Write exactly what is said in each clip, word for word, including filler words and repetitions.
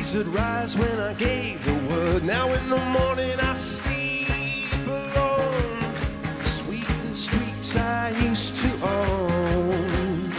breeze would rise when I gave the word. Now in the morning I sleep alone. Sweep the streets I used to own.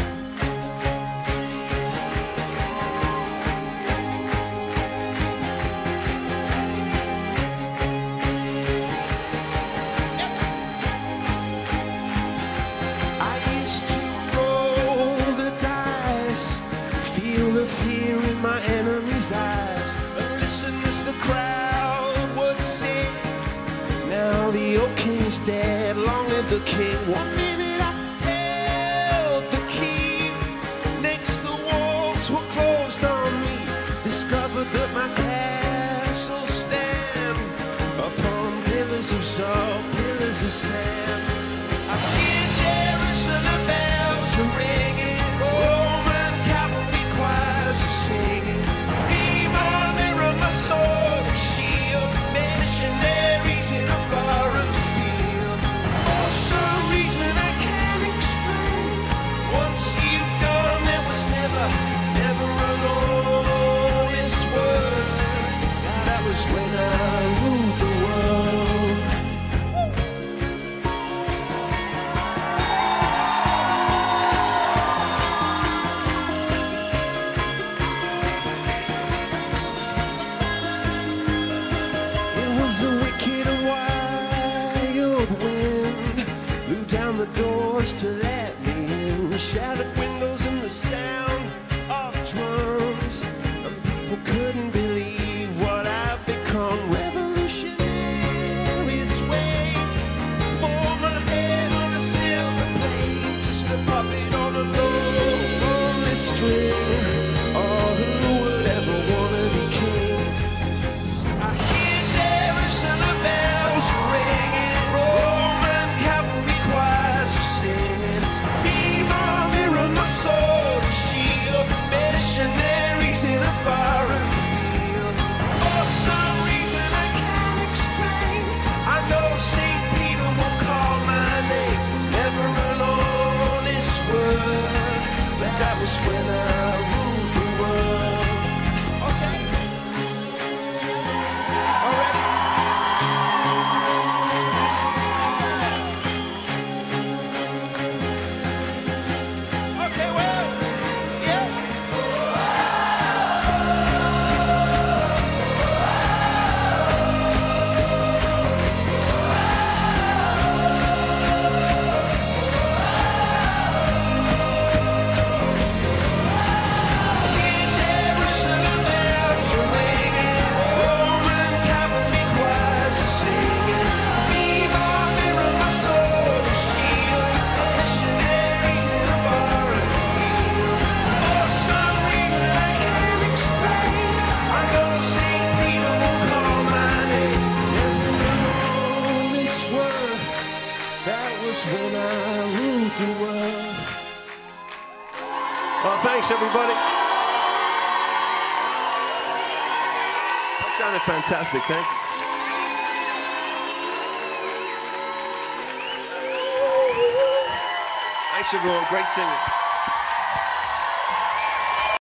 I used to roll the dice, feel the fear in my enemy's eyes, and listen as the crowd would sing. Now the old king's dead, long live the king. One minute I held the key, next the walls were closed on me. Discovered that my castle stand upon pillars of salt, pillars of sand. I hear Jerusalem bells are ringing, Roman cavalry choirs are singing. Be my mirror, my sword and shield, missionaries in a foreign field. For some reason I can't explain, once you've gone there was never, never an honest word. Now that was when I ruled the world. A wicked and wild wind blew down the doors to let me in. Shattered windows and the sound of drums, and people couldn't believe what I've become. Revolutionary sway, for my head on a silver plate, just a puppet on a lonely string. Oh, who would ever wanna be king? I hear Jerusalem bells ringing, Roman cavalry choirs are singing. Be my mirror, my sword and shield, missionaries in a foreign field. For some reason I can't explain, I know Saint Peter won't call my name, never an honest word. But that was when I ruled the world. Okay. All right. Okay, well, yeah. Jerusalem bells are ringing, Roman cavalry choirs are singing. Be my mirror, my sword and shield, missionaries in a foreign field. For some reason I can't explain, I know Saint Peter won't call my name, never know this word. That was when I ruled the world. Well, thanks everybody. That sounded fantastic, thank you. Thanks everyone, great singing.